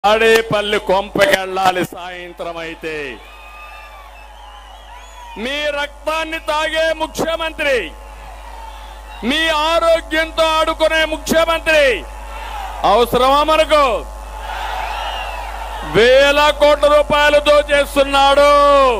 తాడేపల్లి కొంపకెళ్ళాలి సాయంత్రం అయితే మీ రక్తాన్ని తాగే ముఖ్యమంత్రి మీ ఆరోగ్యంతో ఆడుకునే ముఖ్యమంత్రి అవసరమా మనకు వేల కోట్ల రూపాయలతో చేస్తున్నాడు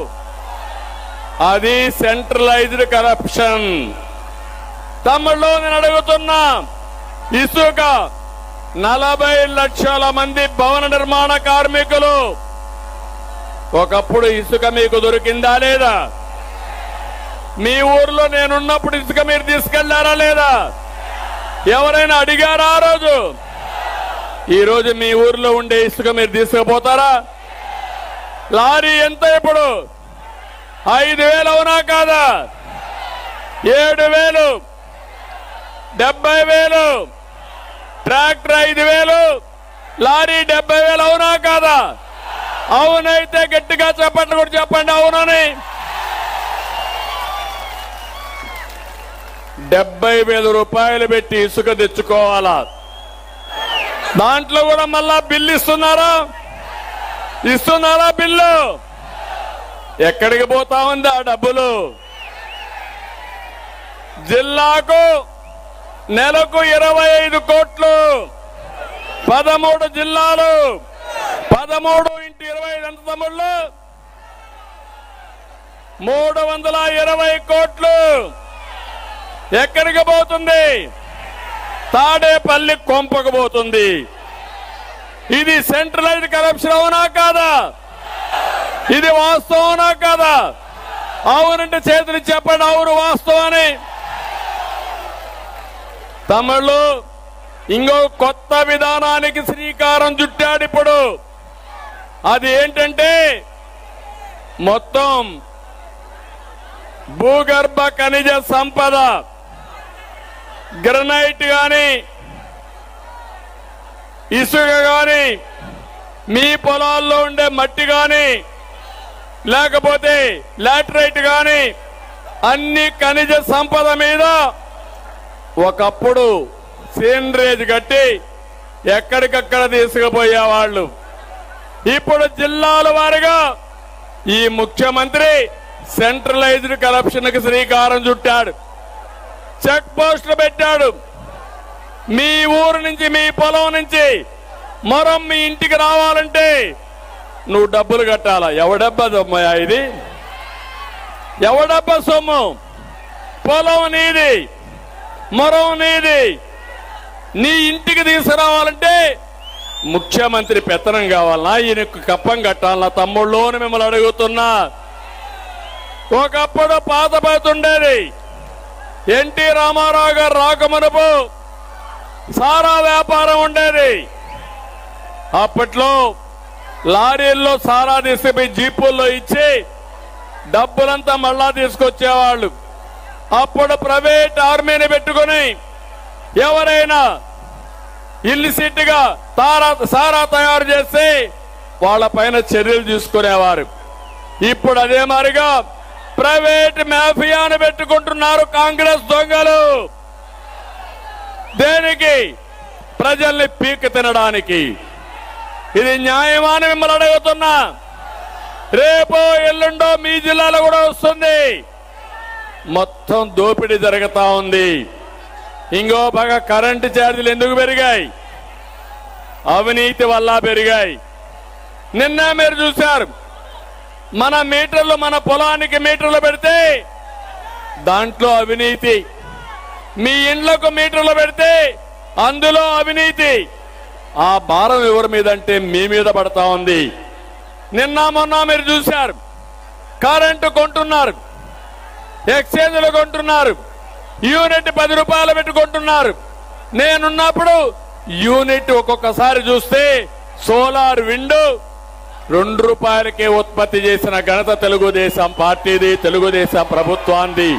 అది సెంట్రలైజ్డ్ కరప్షన్ తమ్ముళ్ళు నేను అడుగుతున్నా ఇసుక 40 లక్షల మంది భవన నిర్మాణ కార్మికులు ఒకప్పుడు ఇసుక మీకు దొరికిందా లేదా మీ ఊర్లో నేనున్నప్పుడు ఇసుక మీరు తీసుకెళ్లారా లేదా ఎవరైనా అడిగారా ఆ రోజు ఈ రోజు మీ ఊర్లో ఉండే ఇసుక మీరు తీసుకుపోతారా లారీ ఎంత ఇప్పుడు 5,000 అవునా కాదా 7,000 70,000 ట్రాక్టర్ 5,000 లారీ 70,000 అవునా కాదా అవునైతే గట్టిగా చెప్పండి కూడా చెప్పండి అవునని 70,000 రూపాయలు పెట్టి ఇసుక తెచ్చుకోవాలా దాంట్లో కూడా మళ్ళా బిల్లు ఇస్తున్నారా బిల్లు ఎక్కడికి పోతా ఉంది ఆ డబ్బులు జిల్లాకు నెలకు 25 కోట్లు 13 జిల్లాలు 13 × 25 ఎంత తమ్ముళ్ళు 320 కోట్లు ఎక్కడికి పోతుంది తాడేపల్లి కొంపకు పోతుంది ఇది సెంట్రలైజ్డ్ కరప్షన్ అవునా కాదా ఇది వాస్తవనా కాదా అవునంటే చేతులు చెప్పండి అవును వాస్తవాన్ని తమిళు ఇంకో కొత్త విధానానికి శ్రీకారం చుట్టాడు ఇప్పుడు అది ఏంటంటే మొత్తం భూగర్భ ఖనిజ సంపద గ్రనైట్ గాని ఇసుక గాని మీ పొలాల్లో ఉండే మట్టి గాని లేకపోతే లాటరైట్ గాని అన్ని ఖనిజ సంపద మీద ఒకప్పుడు సేంద్రేజ్ కట్టి ఎక్కడికక్కడ తీసుకుపోయేవాళ్ళు ఇప్పుడు జిల్లాల వారీగా ఈ ముఖ్యమంత్రి సెంట్రలైజ్డ్ కరప్షన్ కి శ్రీకారం చుట్టాడు చెక్ పోస్టులు పెట్టాడు మీ ఊరు నుంచి మీ పొలం నుంచి మరం మీ ఇంటికి రావాలంటే నువ్వు డబ్బులు కట్టాలా ఎవడబ్బా సొమ్మయా ఇది ఎవడబ్బా సొమ్ము పొలం నీది మరో నీది నీ ఇంటికి తీసుకురావాలంటే ముఖ్యమంత్రి పెత్తనం కావాలన్నా ఈయనకు కప్పం కట్టాలన్నా తమ్ముళ్ళోని మిమ్మల్ని అడుగుతున్నా ఒకప్పుడు పాత ఉండేది ఎన్టీ రామారావు గారు రాకమునుపు సారా వ్యాపారం ఉండేది అప్పట్లో లారీల్లో సారా తీసుకుపోయి జీపుల్లో ఇచ్చి డబ్బులంతా మళ్ళా తీసుకొచ్చేవాళ్ళు అప్పుడు ప్రైవేట్ ఆర్మీని పెట్టుకుని ఎవరైనా ఇల్లిసిట్ గా సారా తయారు చేసి వాళ్ళ పైన చర్యలు తీసుకునేవారు ఇప్పుడు అదే మారిగా ప్రైవేట్ మాఫియాను పెట్టుకుంటున్నారు కాంగ్రెస్ దొంగలు దేనికి ప్రజల్ని పీక తినడానికి ఇది న్యాయమా అని మిమ్మల్ని అడుగుతున్నా రేపో ఎల్లుండో మీ జిల్లాలో కూడా వస్తుంది మొత్తం దోపిడీ జరుగుతా ఉంది ఇంకో బాగా కరెంటు ఛార్జీలు ఎందుకు పెరిగాయి అవినీతి వల్ల పెరిగాయి నిన్న మీరు చూశారు మన మీటర్లు మన పొలానికి మీటర్లు పెడితే దాంట్లో అవినీతి మీ ఇండ్లకు మీటర్లు పెడితే అందులో అవినీతి ఆ భారం ఎవరి మీద అంటే మీ మీద పడతా ఉంది నిన్న మొన్న మీరు చూశారు కరెంటు కొంటున్నారు ఎక్స్చేంజ్లు కొంటున్నారు యూనిట్ 10 రూపాయలు పెట్టుకుంటున్నారు నేనున్నప్పుడు యూనిట్ ఒక్కొక్కసారి చూస్తే సోలార్ విండో 2 రూపాయలకే ఉత్పత్తి చేసిన ఘనత తెలుగుదేశం పార్టీది తెలుగుదేశం ప్రభుత్వాన్ని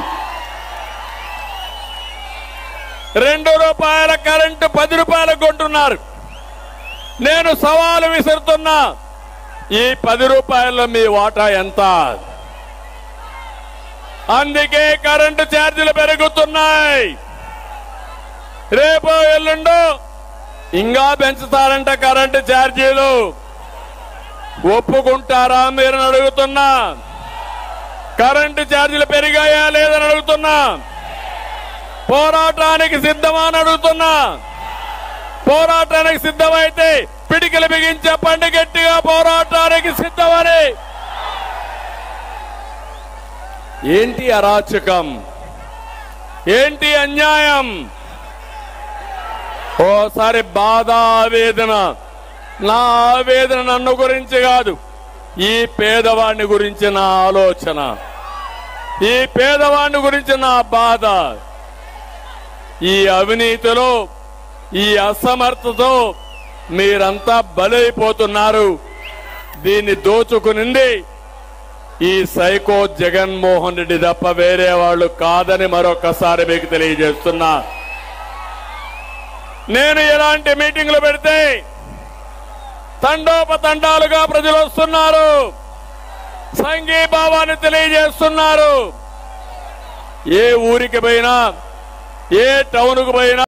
2 రూపాయల కరెంటు 10 రూపాయలకు కొంటున్నారు నేను సవాలు విసురుతున్నా ఈ 10 రూపాయల్లో మీ వాటా ఎంత అందుకే కరెంటు ఛార్జీలు పెరుగుతున్నాయి రేపో ఎల్లుండో ఇంకా పెంచుతారంట కరెంటు ఛార్జీలు. ఒప్పుకుంటారా మీరు అడుగుతున్నా? కరెంటు ఛార్జీలు పెరిగాయా లేదని అడుగుతున్నా. పోరాటానికి సిద్ధమా అని అడుగుతున్నా. పోరాటానికి సిద్ధమైతే పిడికిలు బిగించే పండి గట్టిగా పోరాటానికి సిద్ధమని. ఏంటి అరాచకం? ఏంటి అన్యాయం? ఓసారి బాధ, ఆవేదన. నా ఆవేదన నన్ను గురించి కాదు, ఈ పేదవాడిని గురించి నా ఆలోచన, ఈ పేదవాడిని గురించి నా బాధ. ఈ అవినీతిలో, ఈ అసమర్థతో మీరంతా బలైపోతున్నారు. దీన్ని దోచుకునింది ఈ సైకో జగన్మోహన్ రెడ్డి తప్ప వేరే వాళ్ళు కాదని మరొకసారి మీకు తెలియజేస్తున్నా. నేను ఇలాంటి మీటింగ్లు పెడితే తండోపతండాలుగా ప్రజలు వస్తున్నారు, సంఘీభావాన్ని తెలియజేస్తున్నారు. ఏ ఊరికి పోయినా, ఏ టౌన్కు పోయినా